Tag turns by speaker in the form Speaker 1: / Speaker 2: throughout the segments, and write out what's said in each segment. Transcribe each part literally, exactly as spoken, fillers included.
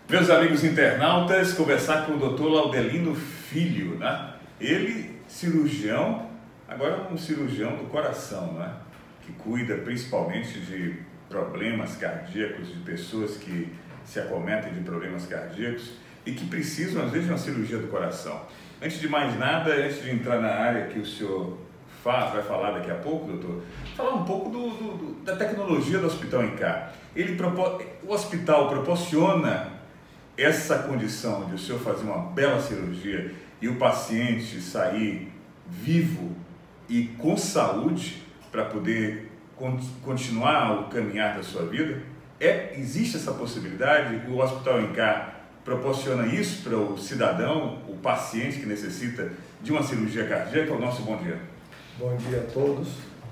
Speaker 1: Meus amigos internautas, conversar com o doutor Laudelino Filho, né? Ele, cirurgião, agora um cirurgião do coração, né? Que cuida principalmente de problemas cardíacos, de pessoas que se acometem de problemas cardíacos e que precisam, às vezes, de uma cirurgia do coração. Antes de mais nada, antes de entrar na área que o senhor faz, vai falar daqui a pouco, doutor, falar um pouco do, do, do, da tecnologia do Hospital Incap. Ele, o hospital proporciona essa condição de o senhor fazer uma bela cirurgia e o paciente sair vivo e com saúde para poder continuar o caminhar da sua vida? É, existe essa possibilidade? O Hospital Incap proporciona isso para o cidadão, o paciente que necessita de uma cirurgia cardíaca? O nosso bom dia.
Speaker 2: Bom dia a todos.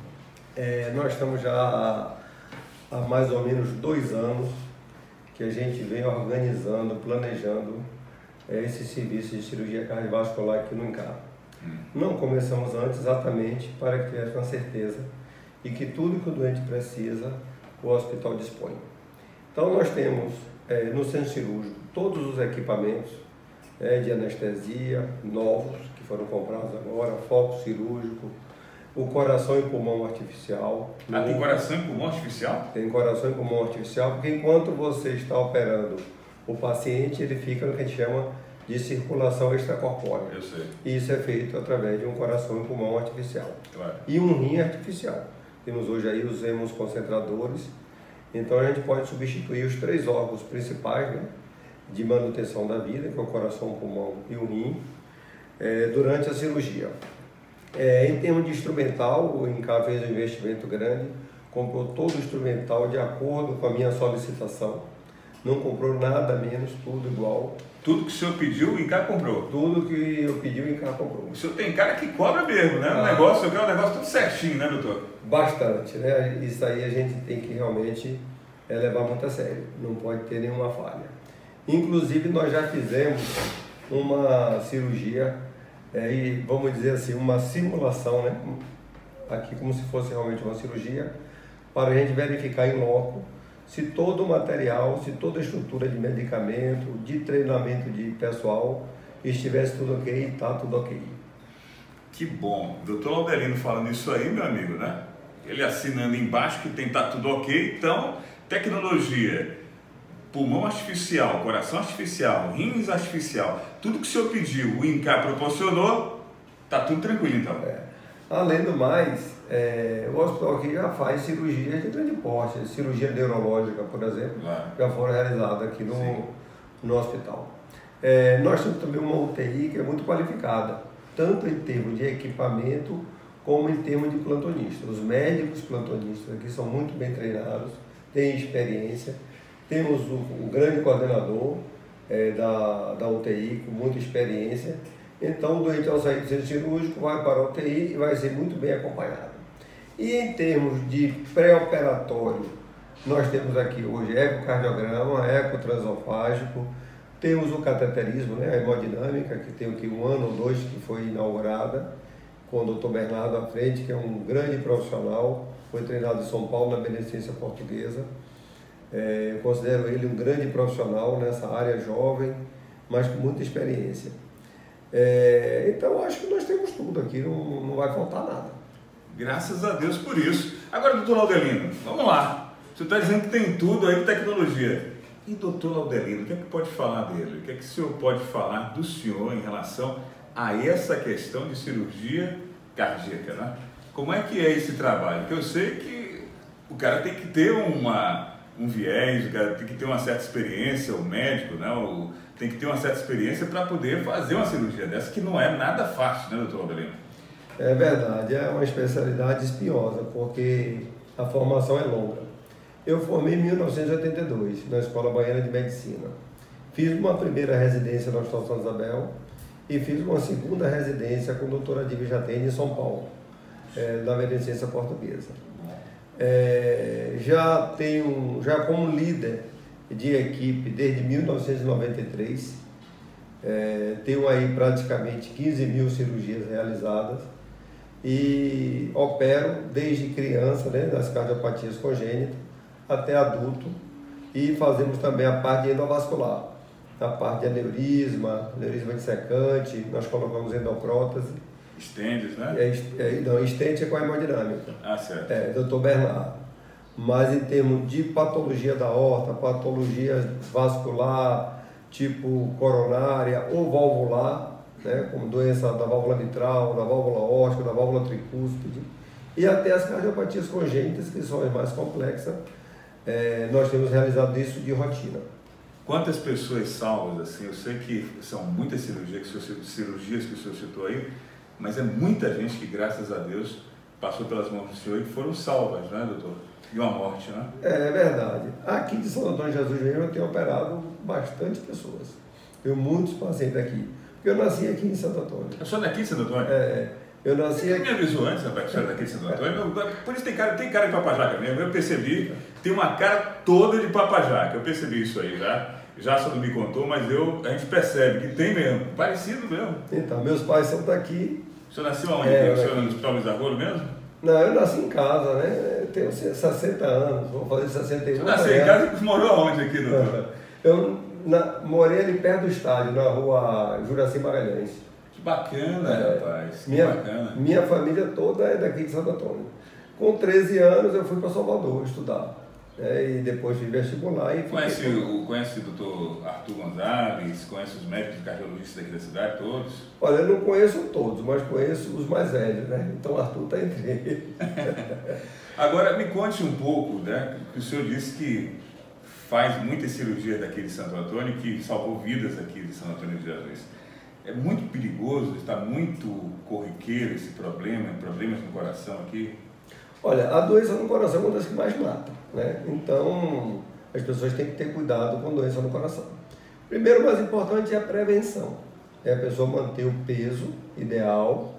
Speaker 2: É, nós estamos já há, há mais ou menos dois anos que a gente vem organizando, planejando é, esse serviço de cirurgia cardiovascular aqui no Incap. Hum. Não começamos antes exatamente para que tivesse uma certeza e que tudo que o doente precisa, o hospital dispõe. Então nós temos é, no centro cirúrgico todos os equipamentos é, de anestesia novos que foram comprados agora, foco cirúrgico, o coração e pulmão artificial.
Speaker 1: Ah, tem coração e pulmão artificial?
Speaker 2: Tem coração e pulmão artificial, porque enquanto você está operando o paciente, ele fica no que a gente chama de circulação extracorpórea.
Speaker 1: Eu sei.
Speaker 2: E isso é feito através de um coração e pulmão artificial.
Speaker 1: Claro.
Speaker 2: E um rim artificial. Temos hoje aí os hemoconcentradores, então a gente pode substituir os três órgãos principais, né, de manutenção da vida, que é o coração, o pulmão e o rim, é, durante a cirurgia. É, em termos de instrumental, o Incap fez um investimento grande, comprou todo o instrumental de acordo com a minha solicitação, não comprou nada menos, tudo igual.
Speaker 1: Tudo que o senhor pediu, o Incap comprou?
Speaker 2: Tudo que eu pedi, o Incap comprou.
Speaker 1: O senhor tem cara que cobra mesmo, né? O ah, negócio, eu quero um negócio tudo certinho, né, doutor?
Speaker 2: Bastante, né? Isso aí a gente tem que realmente é, levar muito a sério, não pode ter nenhuma falha. Inclusive, nós já fizemos uma cirurgia, É, e vamos dizer assim, uma simulação, né? Aqui como se fosse realmente uma cirurgia, para a gente verificar em loco se todo o material, se toda a estrutura de medicamento, de treinamento de pessoal estivesse tudo ok e está tudo ok.
Speaker 1: Que bom. Doutor Laudelino falando isso aí, meu amigo, né? Ele assinando embaixo que tem tá tudo ok, então tecnologia, pulmão artificial, coração artificial, rins artificial, tudo que o senhor pediu, o Incap proporcionou, tá tudo tranquilo então.
Speaker 2: É. Além do mais, é, o hospital aqui já faz cirurgias de grande porte, cirurgia neurológica, por exemplo, claro, já foram realizadas aqui no, no hospital. É, nós temos também uma U T I que é muito qualificada, tanto em termos de equipamento, como em termos de plantonista. Os médicos plantonistas aqui são muito bem treinados, têm experiência. Temos o, o grande coordenador é, da, da U T I, com muita experiência. Então, o doente, ao sair do centro cirúrgico, vai para a U T I e vai ser muito bem acompanhado. E em termos de pré-operatório, nós temos aqui hoje ecocardiograma, ecotransofágico, temos o cateterismo, né, a hemodinâmica, que tem aqui um ano ou dois que foi inaugurada, com o doutor Bernardo à frente, que é um grande profissional, foi treinado em São Paulo, na Beneficência Portuguesa. É, eu considero ele um grande profissional nessa área, jovem, mas com muita experiência. É, então, acho que nós temos tudo aqui, não, não vai faltar nada.
Speaker 1: Graças a Deus por isso. Agora, doutor Laudelino, vamos lá. Você está dizendo que tem tudo aí de tecnologia. E doutor Laudelino, o que é que pode falar dele? O que é que o senhor pode falar do senhor em relação a essa questão de cirurgia cardíaca, né? Como é que é esse trabalho? Porque eu sei que o cara tem que ter uma... um viés, o cara tem que ter uma certa experiência, o médico, né? O, tem que ter uma certa experiência para poder fazer uma cirurgia dessa, que não é nada fácil, né, doutor Laudelino?
Speaker 2: É verdade, é uma especialidade espinhosa, porque a formação é longa. Eu formei em mil novecentos e oitenta e dois, na Escola Baiana de Medicina. Fiz uma primeira residência no Hospital Santa Isabel e fiz uma segunda residência com a doutora Diva Jatene em São Paulo, é, na Beneficência Portuguesa. É, já tenho, já como líder de equipe desde mil novecentos e noventa e três, é, tenho aí praticamente quinze mil cirurgias realizadas e opero desde criança, né, das cardiopatias congênitas até adulto, e fazemos também a parte endovascular. na parte de aneurisma, aneurisma dissecante, nós colocamos endoprótese.
Speaker 1: Estendes, né?
Speaker 2: É, é, não, estente é com a hemodinâmica.
Speaker 1: Ah, certo.
Speaker 2: É, doutor Bernardo. Mas em termos de patologia da aorta, patologia vascular, tipo coronária ou valvular, né, como doença da válvula mitral, da válvula aórtica, da válvula tricúspide, e até as cardiopatias congênitas, que são as mais complexas, é, nós temos realizado isso de rotina.
Speaker 1: Quantas pessoas salvas, assim, eu sei que são muitas cirurgias que o senhor, cirurgias que o senhor citou aí, mas é muita gente que, graças a Deus, passou pelas mãos do senhor e foram salvas, né, doutor? De uma morte, né?
Speaker 2: É verdade. Aqui de São Antônio de Jesus mesmo eu tenho operado bastante pessoas. Tenho muitos pacientes aqui. Porque eu nasci aqui em Santo Antônio.
Speaker 1: Eu sou daqui de Santo Antônio?
Speaker 2: É. Eu nasci aqui.
Speaker 1: Você me avisou antes, rapaz, que você era daqui de Santo Antônio? Por isso tem cara, tem cara de papajaca mesmo. Eu percebi, tem uma cara toda de papajaca. Eu percebi isso aí já. Já só não me contou, mas eu, a gente percebe que tem mesmo. Parecido mesmo.
Speaker 2: Então, meus pais são daqui.
Speaker 1: O senhor nasceu aonde?
Speaker 2: É,
Speaker 1: o senhor no Hospital Luiz Argolo mesmo?
Speaker 2: Não, eu nasci em casa, né? Eu tenho sessenta anos, vou fazer sessenta e um.
Speaker 1: Você nasceu em casa e morou aonde aqui, doutor?
Speaker 2: Eu na, morei ali perto do estádio, na rua Juraci Magalhães.
Speaker 1: Que bacana, é, rapaz. Que
Speaker 2: minha,
Speaker 1: bacana.
Speaker 2: Minha família toda é daqui de Santo Antônio. Com treze anos eu fui para Salvador estudar. É, e depois fiz vestibular e
Speaker 1: conhece o, conhece o doutor Arthur Gonzalez, conhece os médicos cardiologistas daqui da cidade, todos?
Speaker 2: Olha, eu não conheço todos, mas conheço os mais velhos, né? Então o Arthur está entre eles.
Speaker 1: Agora, me conte um pouco, né? Que o senhor disse que faz muitas cirurgias daqui de Santo Antônio, que salvou vidas aqui de Santo Antônio de Jesus. É muito perigoso, está muito corriqueiro esse problema, problemas no coração aqui?
Speaker 2: Olha, a doença no coração é uma das que mais mata, né? Então, as pessoas têm que ter cuidado com doença no coração. Primeiro, o mais importante é a prevenção. É a pessoa manter o peso ideal,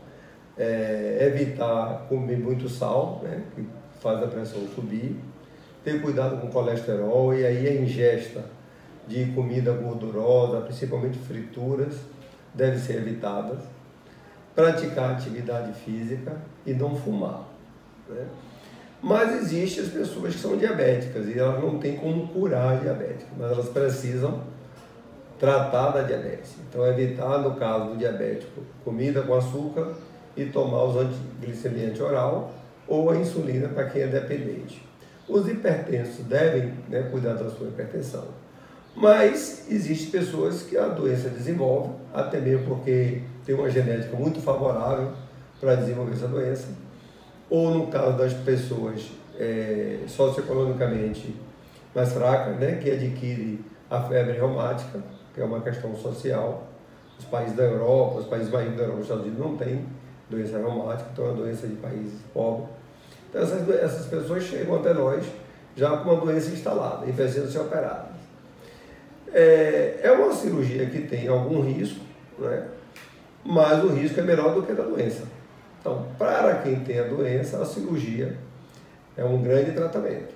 Speaker 2: é, evitar comer muito sal, né? Que faz a pressão subir, ter cuidado com o colesterol e aí a ingesta de comida gordurosa, principalmente frituras, deve ser evitada. Praticar atividade física e não fumar. Né? Mas existem as pessoas que são diabéticas e elas não têm como curar a diabetes, mas elas precisam tratar da diabetes. Então, evitar, no caso do diabético, comida com açúcar e tomar os antiglicemiante oral ou a insulina para quem é dependente. Os hipertensos devem, né, cuidar da sua hipertensão. Mas existem pessoas que a doença desenvolve, até mesmo porque tem uma genética muito favorável para desenvolver essa doença. Ou no caso das pessoas é, socioeconomicamente mais fracas, né, que adquire a febre reumática, que é uma questão social. Os países da Europa, os países mais da Europa, os Estados Unidos não têm doença reumática, então é uma doença de países pobres. Então essas, essas pessoas chegam até nós já com uma doença instalada e precisam ser operadas. É, é uma cirurgia que tem algum risco, né, mas o risco é menor do que a da doença. Então, para quem tem a doença, a cirurgia é um grande tratamento.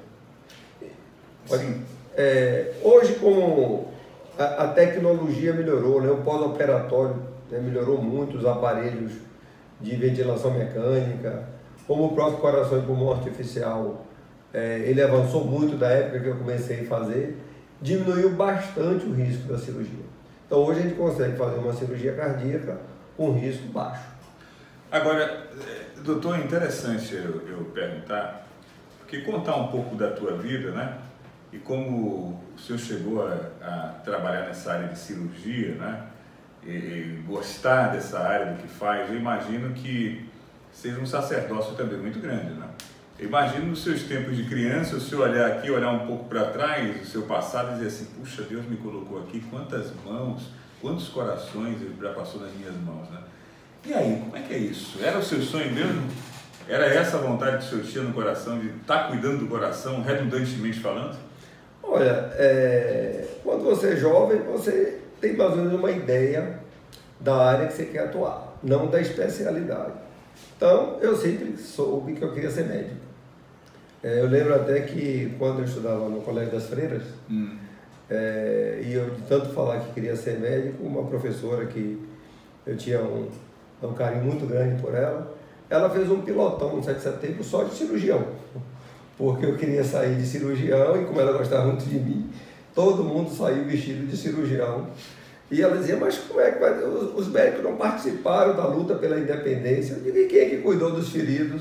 Speaker 1: Sim.
Speaker 2: É, hoje, como a, a tecnologia melhorou, né, o pós-operatório, né, melhorou muito, os aparelhos de ventilação mecânica, como o próprio coração e pulmão artificial, é, ele avançou muito da época que eu comecei a fazer, diminuiu bastante o risco da cirurgia. Então, hoje a gente consegue fazer uma cirurgia cardíaca com risco baixo.
Speaker 1: Agora, doutor, é interessante eu, eu perguntar, porque contar um pouco da tua vida, né? E como o senhor chegou a, a trabalhar nessa área de cirurgia, né? E, e gostar dessa área do que faz, eu imagino que seja um sacerdócio também muito grande, né? Eu imagino nos seus tempos de criança, o senhor olhar aqui, olhar um pouco para trás, o seu passado e dizer assim, puxa, Deus me colocou aqui, quantas mãos, quantos corações ele já passou nas minhas mãos, né? E aí, como é que é isso? Era o seu sonho mesmo? Era essa a vontade que o senhor tinha no coração, de estar cuidando do coração, redundantemente falando?
Speaker 2: Olha, é, quando você é jovem, você tem mais ou menos uma ideia da área que você quer atuar, não da especialidade. Então, eu sempre soube que eu queria ser médico. É, eu lembro até que quando eu estudava no Colégio das Freiras, hum. é, e eu de tanto falar que queria ser médico, uma professora que eu tinha um... um carinho muito grande por ela, ela fez um pilotão no sete de setembro só de cirurgião, porque eu queria sair de cirurgião e como ela gostava muito de mim, todo mundo saiu vestido de cirurgião. E ela dizia, mas como é que vai? Os, os médicos não participaram da luta pela independência. Eu digo, e quem é que cuidou dos feridos?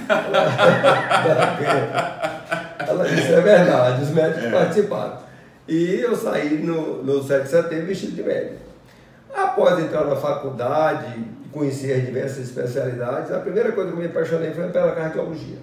Speaker 2: Ela, ela disse, é verdade, os médicos é. participaram. E eu saí no, no sete de setembro vestido de médico. Após entrar na faculdade e conhecer as diversas especialidades, a primeira coisa que eu me apaixonei foi pela cardiologia.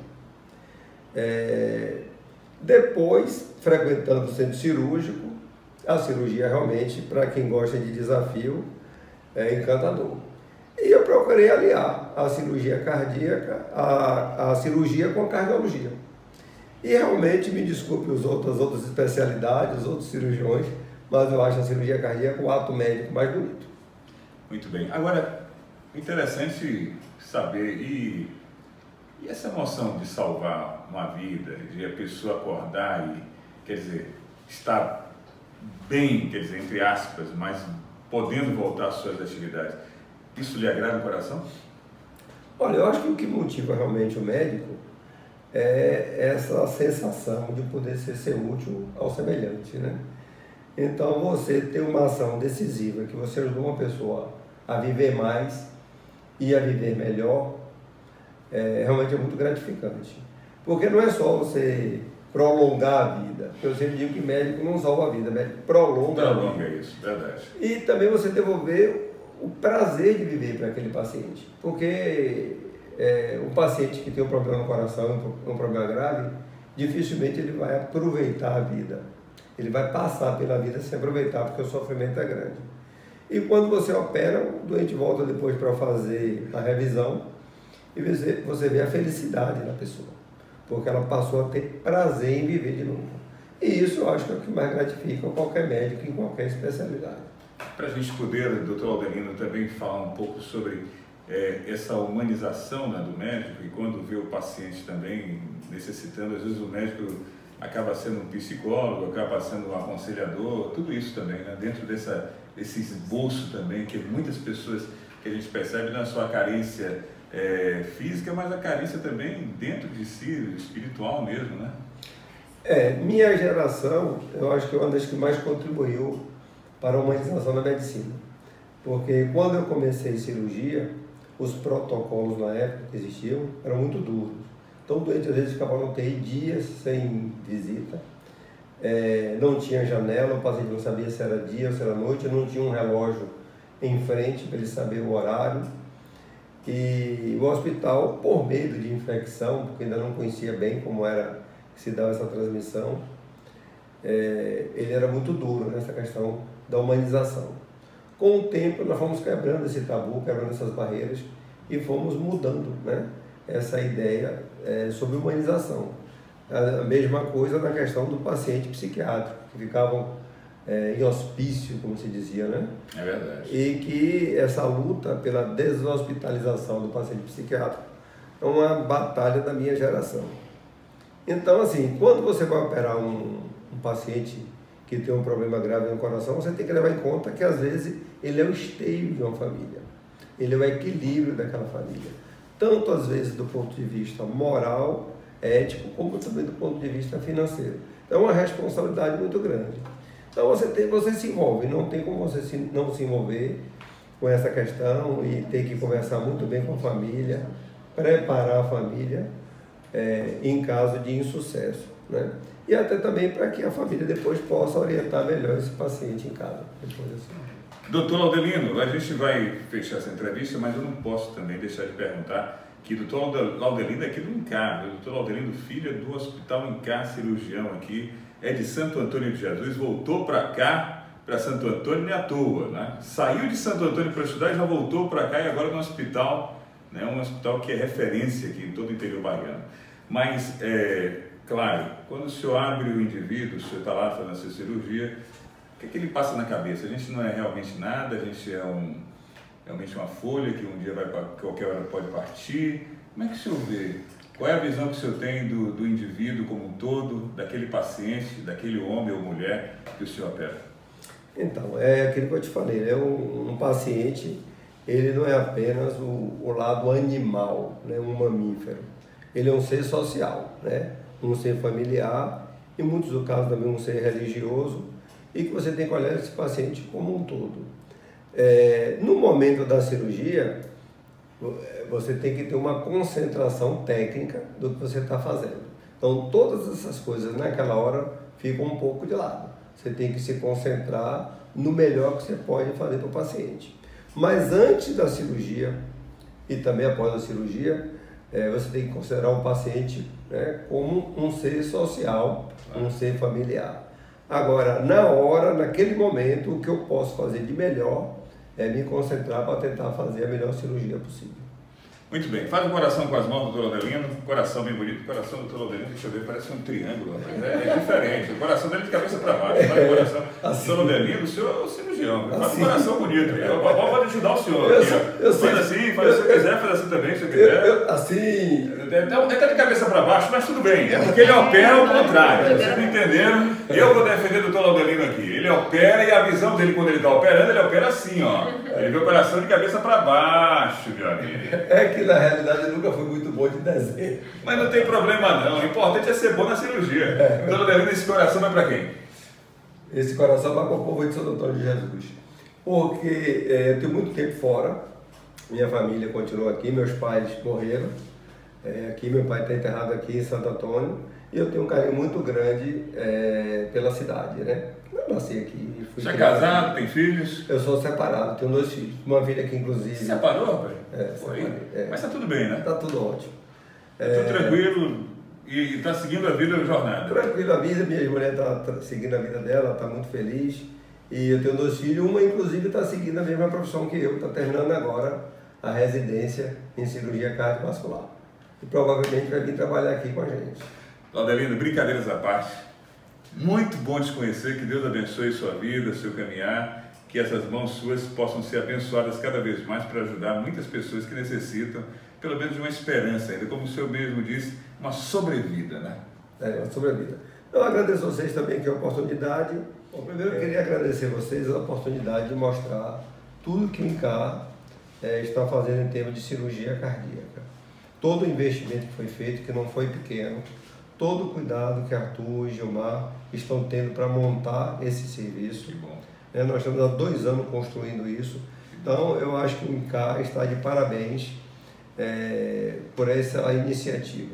Speaker 2: É, depois, frequentando o centro cirúrgico, a cirurgia realmente, para quem gosta de desafio, é encantador. E eu procurei aliar a cirurgia cardíaca, a, a cirurgia com a cardiologia. E realmente, me desculpe os outros, as outras especialidades, os outros cirurgiões, mas eu acho a cirurgia cardíaca o ato médico mais bonito.
Speaker 1: Muito bem. Agora, interessante saber, e, e essa emoção de salvar uma vida, de a pessoa acordar e, quer dizer, estar bem, quer dizer, entre aspas, mas podendo voltar às suas atividades, isso lhe agrada o coração?
Speaker 2: Olha, eu acho que o que motiva realmente o médico é essa sensação de poder ser, ser útil ao semelhante, né? Então, você ter uma ação decisiva, que você ajudou uma pessoa a viver mais e a viver melhor, é, realmente é muito gratificante. Porque não é só você prolongar a vida. Eu sempre digo que médico não salva a vida, médico prolonga,
Speaker 1: prolonga
Speaker 2: a vida.
Speaker 1: isso, verdade.
Speaker 2: E também você devolver o prazer de viver para aquele paciente. Porque é, um paciente que tem um problema no coração, um problema grave, dificilmente ele vai aproveitar a vida. Ele vai passar pela vida sem aproveitar, porque o sofrimento é grande. E quando você opera, o doente volta depois para fazer a revisão e você, você vê a felicidade da pessoa, porque ela passou a ter prazer em viver de novo. E isso eu acho que é o que mais gratifica qualquer médico em qualquer especialidade.
Speaker 1: Para a gente poder, doutor Aldelino, também falar um pouco sobre é, essa humanização, né, do médico, e quando vê o paciente também necessitando, às vezes o médico acaba sendo um psicólogo, acaba sendo um aconselhador, tudo isso também, né? Dentro dessa, desse esboço também, que muitas pessoas que a gente percebe não é só a carência é, física, mas a carência também dentro de si, espiritual mesmo, né?
Speaker 2: É, minha geração, eu acho que é uma das que mais contribuiu para a humanização da medicina, porque quando eu comecei cirurgia, os protocolos na época que existiam eram muito duros. Então o doente às vezes ficava no U T I dias sem visita, é, não tinha janela, o paciente não sabia se era dia ou se era noite, não tinha um relógio em frente para ele saber o horário. E o hospital, por medo de infecção, porque ainda não conhecia bem como era que se dava essa transmissão, é, ele era muito duro nessa questão da humanização. Com o tempo nós fomos quebrando esse tabu, quebrando essas barreiras e fomos mudando, né, essa ideia é, sobre humanização. A mesma coisa na questão do paciente psiquiátrico, que ficavam é, em hospício, como se dizia, né?
Speaker 1: É verdade.
Speaker 2: E que essa luta pela deshospitalização do paciente psiquiátrico é uma batalha da minha geração. Então, assim, quando você vai operar um, um paciente que tem um problema grave no coração, você tem que levar em conta que, às vezes, ele é o esteio de uma família. Ele é o equilíbrio daquela família. Tanto, às vezes, do ponto de vista moral, ético, como também do ponto de vista financeiro. Então, é uma responsabilidade muito grande. Então, você, tem, você se envolve, não tem como você se, não se envolver com essa questão e ter que conversar muito bem com a família, preparar a família é, em caso de insucesso, né? E até também para que a família depois possa orientar melhor esse paciente em casa. Depois assim.
Speaker 1: Doutor Aldelino, a gente vai fechar essa entrevista, mas eu não posso também deixar de perguntar que o doutor Aldelino é aqui do INCAR, o doutor Aldelino Filho é do Hospital INCAR Cirurgião aqui, é de Santo Antônio de Jesus, voltou para cá, para Santo Antônio, não é à toa, né? Saiu de Santo Antônio para estudar e já voltou para cá e agora no hospital, né? Um hospital que é referência aqui em todo o interior baiano. Mas, é, claro, quando o senhor abre o indivíduo, o senhor está lá fazendo a sua cirurgia, o que é que ele passa na cabeça? A gente não é realmente nada, a gente é um, realmente uma folha que um dia vai, qualquer hora pode partir. Como é que o senhor vê? Qual é a visão que o senhor tem do, do indivíduo como um todo, daquele paciente, daquele homem ou mulher que o senhor opera?
Speaker 2: Então, é aquilo que eu te falei, né? um, um paciente, ele não é apenas o, o lado animal, né? Um mamífero. Ele é um ser social, né? Um ser familiar, em muitos casos também um ser religioso, e que você tem que olhar esse paciente como um todo. É, no momento da cirurgia, você tem que ter uma concentração técnica do que você está fazendo. Então, todas essas coisas naquela hora ficam um pouco de lado. Você tem que se concentrar no melhor que você pode fazer para o paciente. Mas antes da cirurgia e também após a cirurgia, é, você tem que considerar o paciente, né, como um ser social, um ser familiar. Agora, na hora, naquele momento, o que eu posso fazer de melhor é me concentrar para tentar fazer a melhor cirurgia possível.
Speaker 1: Muito bem. Faz o coração com as mãos, doutor Laudelino. Coração bem bonito. Coração do doutor Laudelino, deixa eu ver, parece um triângulo. Rapaz. É, é diferente. O coração dele de cabeça para baixo. Faz o coração. Assim. Doutor Laudelino, o senhor é o cirurgião. Faz assim. Um coração bonito. Eu, pode ajudar o senhor. Eu, aqui, eu faz assim, faz eu, se eu quiser, faz assim também, se eu quiser. Eu, eu, assim. Ele está de cabeça para baixo, mas tudo bem. É porque ele opera ao contrário. Vocês não entenderam? Eu vou defender o doutor Laudelino aqui. Ele opera e a visão dele quando ele está operando, ele opera assim, ó. Ele vê o coração de cabeça para baixo, meu amigo.
Speaker 2: É que na realidade eu nunca fui muito bom de desenho.
Speaker 1: Mas não tem problema não, o importante é ser bom na cirurgia. É. Então, Laudelino, esse coração vai para quem?
Speaker 2: Esse coração vai para o povo de Santo Antônio de Jesus. Porque é, eu tenho muito tempo fora, minha família continua aqui, meus pais morreram. É, aqui meu pai está enterrado aqui em Santo Antônio. E eu tenho um carinho muito grande é, pela cidade, né? Eu nasci aqui.
Speaker 1: Fui Você é casado, tem filhos?
Speaker 2: Eu sou separado, tenho dois filhos. Uma filha que inclusive...
Speaker 1: Você separou, rapaz?
Speaker 2: É, separei, é.
Speaker 1: Mas tá tudo bem, né?
Speaker 2: Tá tudo ótimo.
Speaker 1: Tá tudo é... tranquilo e está seguindo a vida, a jornada?
Speaker 2: Tranquilo a vida, minha mulher está seguindo a vida dela, está muito feliz. E eu tenho dois filhos, uma inclusive está seguindo a mesma profissão que eu, está terminando agora a residência em cirurgia cardiovascular. E provavelmente vai vir trabalhar aqui com a gente.
Speaker 1: Laudelino, brincadeiras à parte, muito bom te conhecer, que Deus abençoe sua vida, seu caminhar, que essas mãos suas possam ser abençoadas cada vez mais para ajudar muitas pessoas que necessitam, pelo menos de uma esperança ainda, como o senhor mesmo disse, uma sobrevida, né?
Speaker 2: É, uma sobrevida. Eu agradeço a vocês também que a oportunidade. Bom, primeiro eu queria agradecer a vocês a oportunidade de mostrar tudo que o INCAR é, está fazendo em termos de cirurgia cardíaca. Todo o investimento que foi feito, que não foi pequeno, todo o cuidado que Arthur e Gilmar estão tendo para montar esse serviço.
Speaker 1: Que bom.
Speaker 2: É, nós estamos há dois anos construindo isso. Então, eu acho que o INCAR está de parabéns é, por essa iniciativa.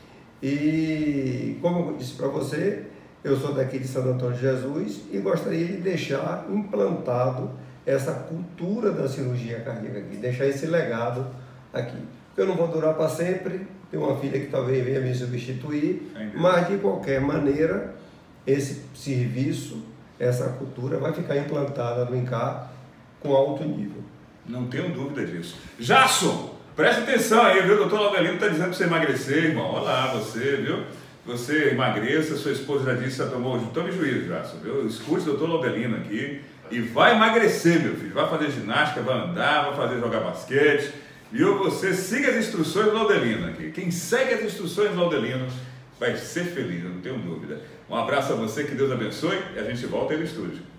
Speaker 2: E, como eu disse para você, eu sou daqui de Santo Antônio de Jesus e gostaria de deixar implantado essa cultura da cirurgia cardíaca aqui, deixar esse legado aqui. Eu não vou durar para sempre, tenho uma filha que talvez venha me substituir, Entendi. Mas de qualquer maneira, esse serviço, essa cultura vai ficar implantada no INCAR com alto nível.
Speaker 1: Não tenho dúvida disso. Jasson, presta atenção aí, viu? O doutor Laudelino está dizendo para você emagrecer, irmão. Olha lá, você, viu? Você emagreça, sua esposa já disse, já tomou, tome juízo, Jasson, viu? Escute o doutor Laudelino aqui e vai emagrecer, meu filho. Vai fazer ginástica, vai andar, vai fazer jogar basquete. Viu? Você siga as instruções do Laudelino aqui. Quem segue as instruções do Laudelino vai ser feliz, eu não tenho dúvida. Um abraço a você, que Deus abençoe e a gente volta aí no estúdio.